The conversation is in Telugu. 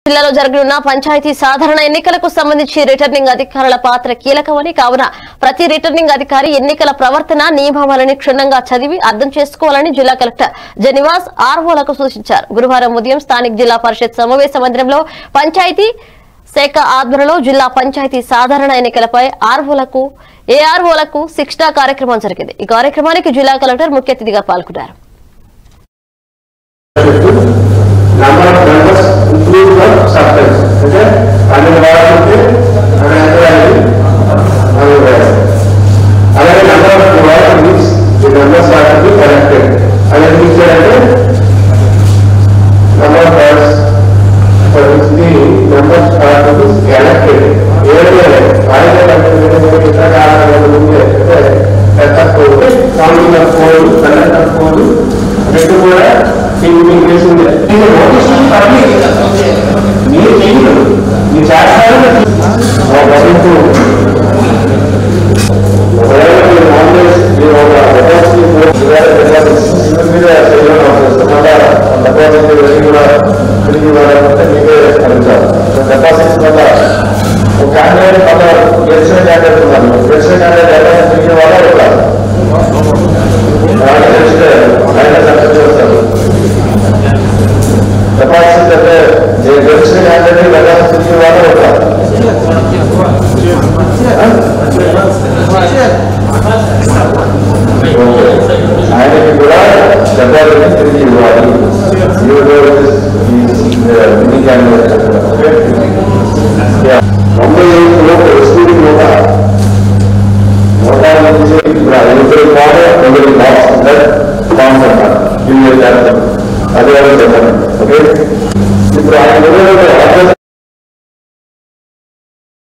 జిల్లాలో జరగనున్న పంచాయతీ సాధారణ ఎన్నికలకు సంబంధించి రిటర్నింగ్ అధికారుల పాత్ర కీలకమని కావున ప్రతి రిటర్నింగ్ అధికారి ఎన్నికల ప్రవర్తన నియమావళిని క్షుణ్ణంగా చదివి అర్థం చేసుకోవాలని జిల్లా కలెక్టర్ జనివాస్ ఆర్వోలకు సూచించారు. గురువారం ఉదయం స్థానిక జిల్లా పరిషత్ సమావేశ మందిరంలో పంచాయతీ శాఖ ఆధ్వర్యంలో జిల్లా పంచాయతీ సాధారణ ఎన్నికలపై ఏఆర్ఓలకు శిక్షణ కార్యక్రమం జరిగింది. ఈ కార్యక్రమానికి జిల్లా కలెక్టర్ ముఖ్య అతిథిగా పాల్గొన్నారు. Number of members include the substance. Okay? And the number of means the numbers are to be corrected. And then we say number of birds for which the numbers are to be allocated. Counting of four, conduct of four, okay?